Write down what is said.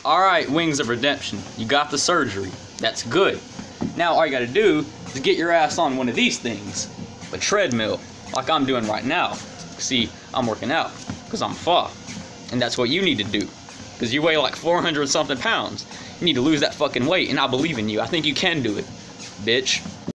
Alright, Wings of Redemption, you got the surgery. That's good. Now all you gotta do is get your ass on one of these things. A treadmill, like I'm doing right now. See, I'm working out, because I'm fat. And that's what you need to do. Because you weigh like 400 something pounds. You need to lose that fucking weight, and I believe in you. I think you can do it, bitch.